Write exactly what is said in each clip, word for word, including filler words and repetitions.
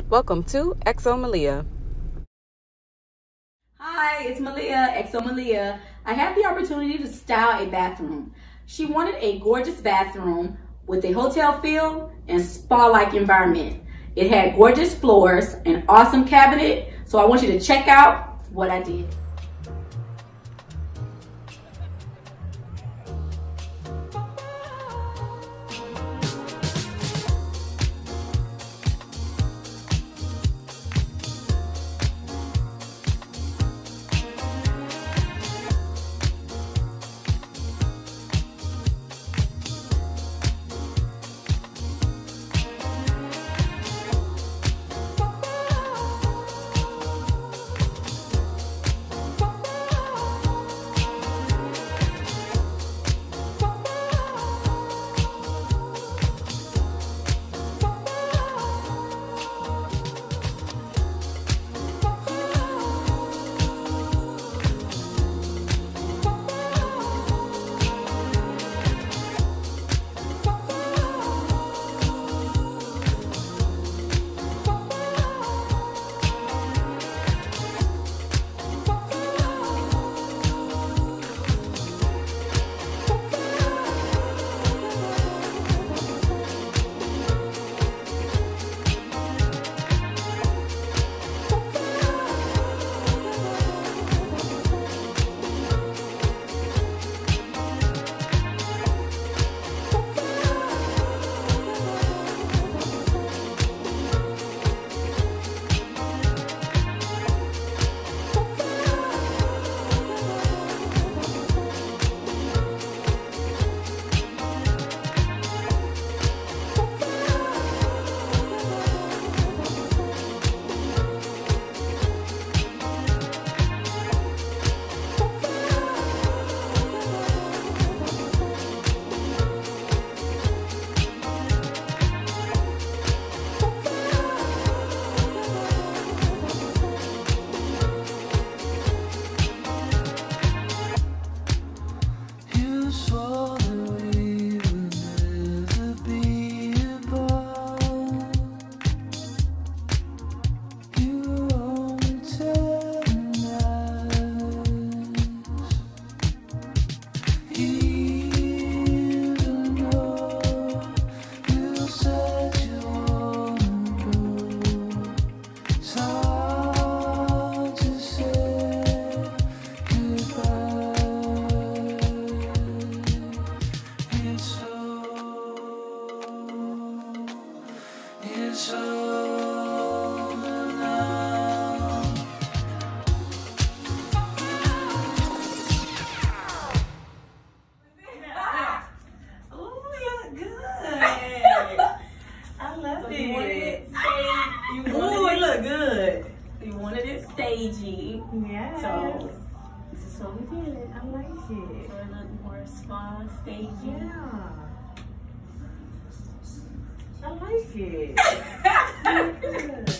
Welcome to X O Malia. Hi, it's Malia, X O Malia. I had the opportunity to style a bathroom. She wanted a gorgeous bathroom with a hotel feel and spa-like environment. It had gorgeous floors, an awesome cabinet, so I want you to check out what I did. Stagey. Yeah. So this is what we did. I like it. So a little more spa, stagey. Yeah. I like it. Good.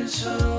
it's so